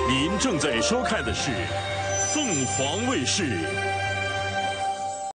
您正在收看的是凤凰卫视